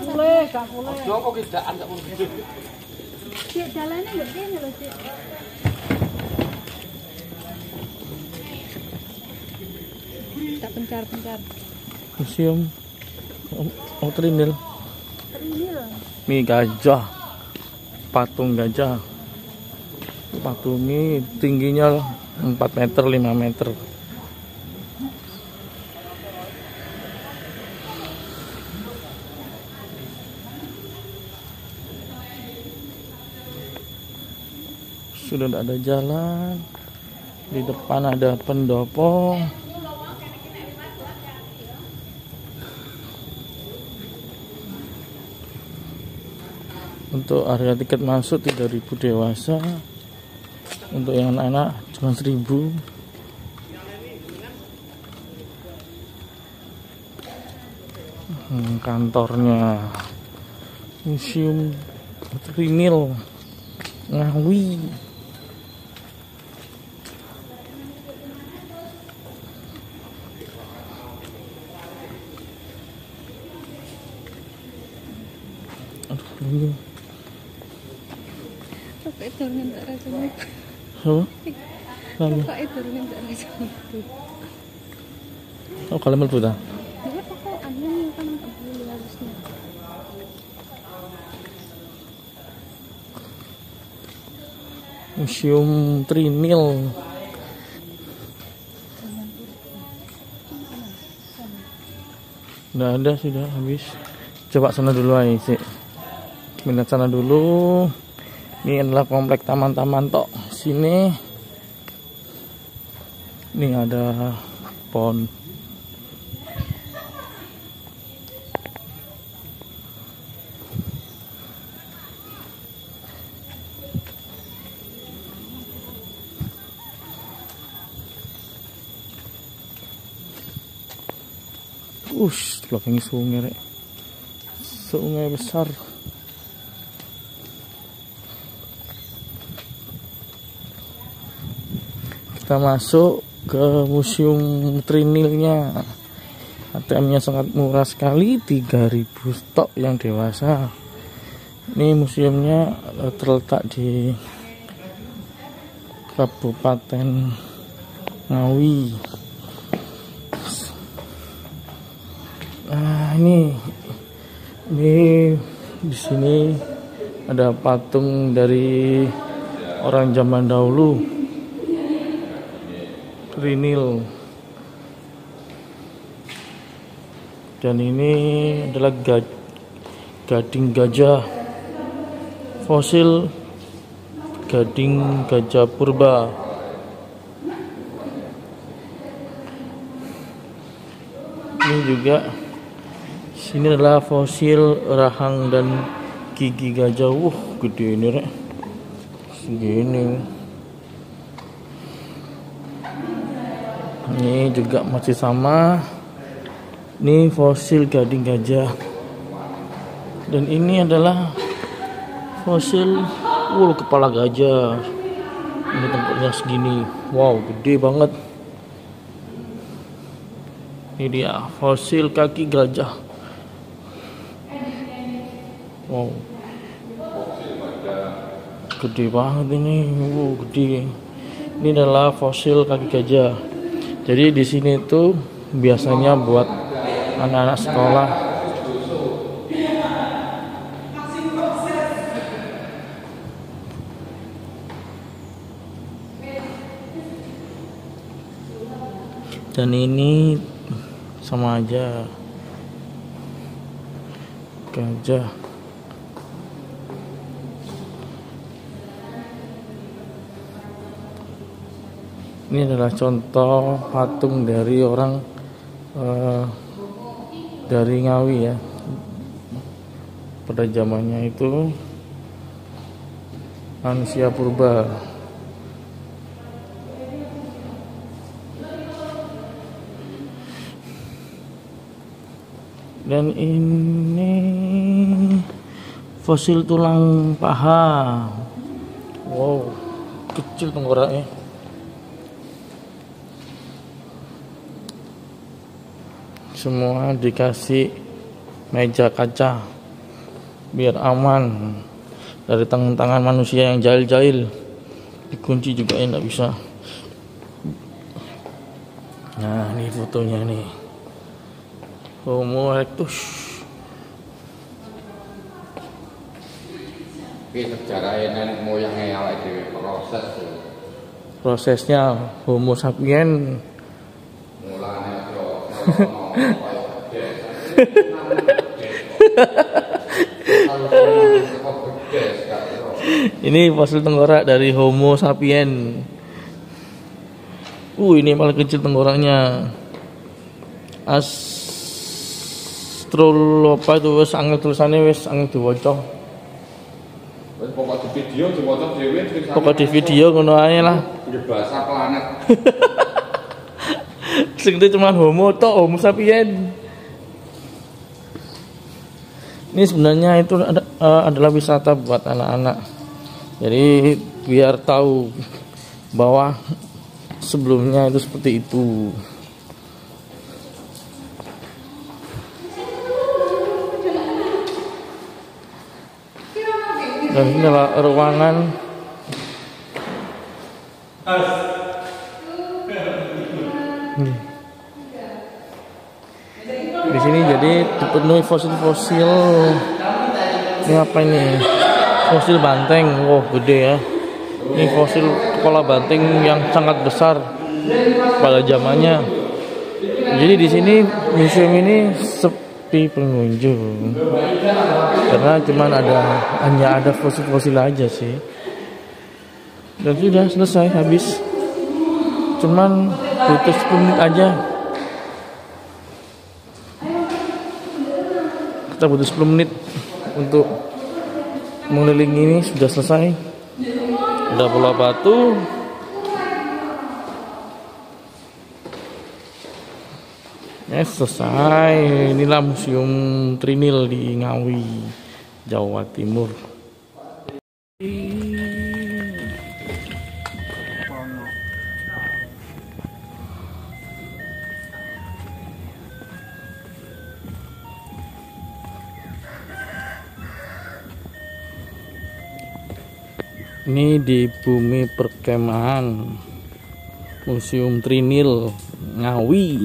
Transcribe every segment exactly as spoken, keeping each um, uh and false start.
boleh, gak boleh. Yo kok gedaan gak boleh gede. Cek dalane lho kene lho, Cek. Tak pencar-pencar. Museum oh trinil. Trinil. Nih gajah. Patung gajah. Patung ini tingginya empat meter, lima meter. Sudah tidak ada jalan. Di depan ada pendopo. Untuk harga tiket masuk tiga ribu dewasa. Untuk yang anak-anak cuma seribu. Hmm, kantornya Museum Trinil Ngawi. Aduh, ini. Kok itu ngentak rasanya. Apa? Lalu. Kok itu ngentak rasanya. Oh, kalau mlebu ta? Dia kok aneh kan enggak boleh harusnya. Museum Trinil. Nggak ada, sudah habis. Coba sana dulu aja sih. Minat sana dulu. Ini adalah komplek taman-taman tok. Sini. Ini ada pon. Ush, belakangnya sungai rek. Sungai besar. Kita masuk ke museum Trinilnya. A T M-nya sangat murah sekali, tiga ribu stok yang dewasa. Ini museumnya terletak di Kabupaten Ngawi. Nah, ini ini di sini ada patung dari orang zaman dahulu, Trinil. Dan ini adalah gaj gading gajah, fosil gading gajah purba. Ini juga sini adalah fosil rahang dan gigi gajah. Wuh, gede ini rek. Segini. Ini juga masih sama. Ini fosil gading gajah. Dan ini adalah fosil uh, kepala gajah. Ini tempatnya segini. Wow, gede banget. Ini dia fosil kaki gajah. Wow, gede banget ini. Wow, gede. Ini adalah fosil kaki gajah. Jadi di sini tuh biasanya buat anak-anak sekolah. Dan ini sama aja gajah. Ini adalah contoh patung dari orang uh, dari Ngawi ya. Pada zamannya itu manusia purba. Dan ini fosil tulang paha. Wow, kecil tengkoraknya. Semua dikasih meja kaca. biar aman dari tangan-tangan manusia yang jahil-jahil. Dikunci juga ya nggak bisa. Nah, ini fotonya nih. Homo erectus. Ini sejarahnya nenek moyangnya awake dhewe proses. Prosesnya Homo sapien. Mulane yo Ini fosil tengkorak dari Homo sapien. Uh, ini paling kecil tengkoraknya. Astrolopa itu wis angel tulisannya wis angel diwaca. Wis pokok di video diwaca dhewe tulisannya. Pokok di video ngono ae lah. Bahasa planet. Sing itu cuma Homo tok, Homo sapien. Ini sebenarnya itu ada, uh, adalah wisata buat anak-anak. Jadi biar tahu bahwa sebelumnya itu seperti itu. Dan ini adalah ruangan. Nih. Di sini jadi dipenuhi fosil-fosil. Ini apa ini? Fosil banteng. Wow, gede ya. Ini fosil kepala banteng yang sangat besar pada zamannya. Jadi di sini museum ini sepi pengunjung. Karena cuman ada hanya ada fosil-fosil aja sih. Dan sudah selesai habis. Cuman butuh sepuluh menit aja. Kita butuh sepuluh menit untuk mengelilingi ini sudah selesai. Ada bola batu. Ya selesai. Inilah Museum Trinil di Ngawi, Jawa Timur. Ini di bumi perkemahan Museum Trinil Ngawi.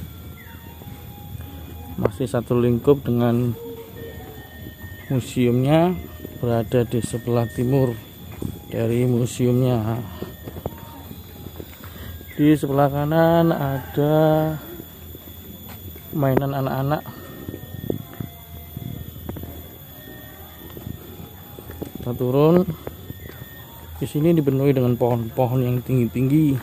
Masih satu lingkup dengan museumnya, berada di sebelah timur dari museumnya. Di sebelah kanan ada mainan anak-anak. Kita turun. Di sini dipenuhi dengan pohon-pohon yang tinggi-tinggi.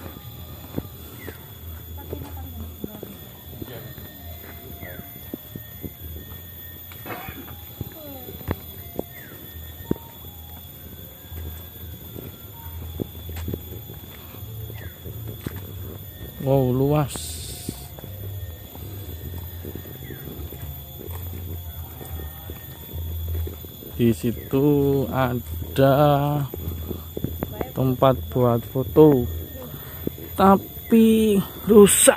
Wow, luas. Di situ ada tempat buat foto, tapi rusak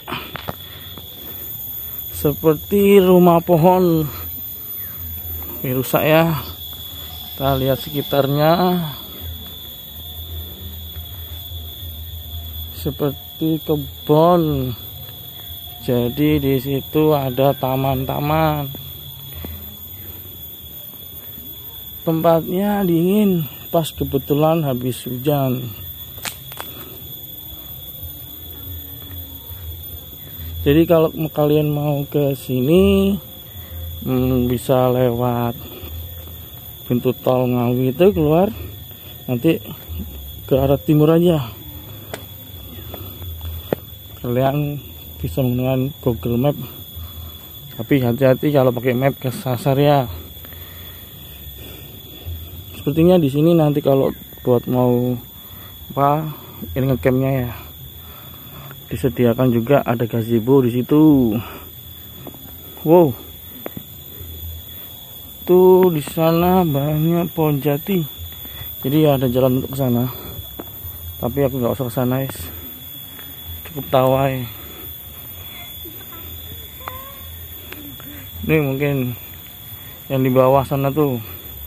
seperti rumah pohon. Ini rusak ya. Kita lihat sekitarnya seperti kebun. Jadi di situ ada taman-taman. Tempatnya dingin. Pas kebetulan habis hujan. Jadi kalau kalian mau ke sini hmm, bisa lewat pintu tol Ngawi itu keluar, nanti ke arah timur aja. Kalian bisa menggunakan Google Map, tapi hati-hati kalau pakai map kesasar ya. Sepertinya di sini nanti kalau buat mau apa ini ngecampnya ya, disediakan juga ada gazebo di situ. Wow, tuh di sana banyak pohon jati. Jadi ada jalan untuk ke sana. Tapi aku nggak usah ke sana, guys. Cukup tawai. Ini mungkin yang di bawah sana tuh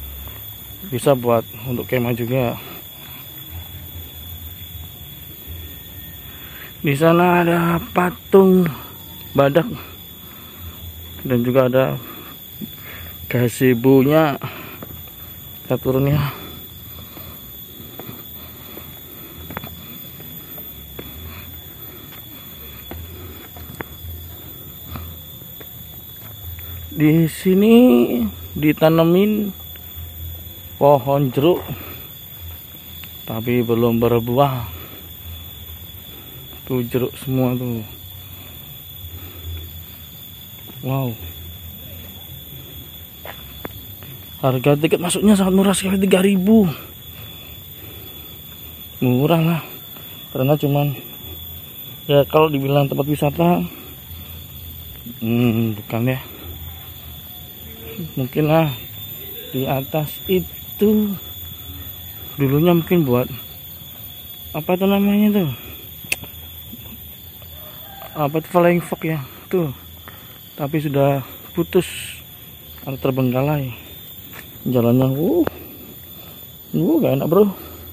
bisa buat untuk kemah juga. Di sana ada patung badak dan juga ada gazebo-nya. Kita turun ya. Di sini ditanemin pohon jeruk, tapi belum berbuah. Tuh jeruk semua tuh. Wow. Harga tiket masuknya sangat murah sekali, tiga ribu. Murah lah. Karena cuman ya kalau dibilang tempat wisata, hmm, bukan ya. Mungkin lah di atas itu dulunya mungkin buat apa itu namanya tuh, apa itu, flying fox ya tuh, tapi sudah putus atau terbengkalai jalannya. uh uh gak enak bro.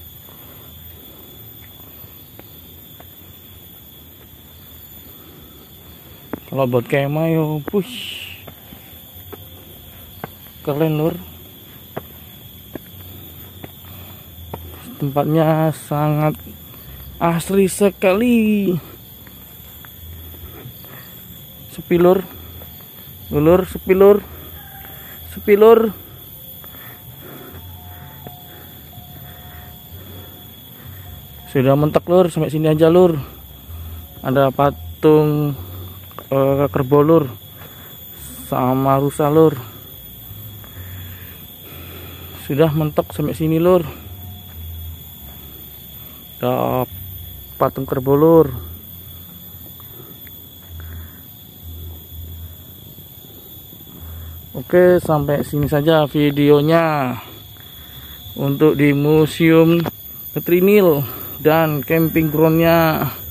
Kalau buat kemah yo push keren lur, tempatnya sangat asri sekali. Sepi lur, lur sepi lur, sepi lur. Sudah mentok lur, sampai sini aja lur. Ada patung uh, kerbau lur sama rusa lur. Sudah mentok sampai sini lur. Ada patung kerbau lur. Oke, sampai sini saja videonya untuk di Museum Trinil dan camping groundnya.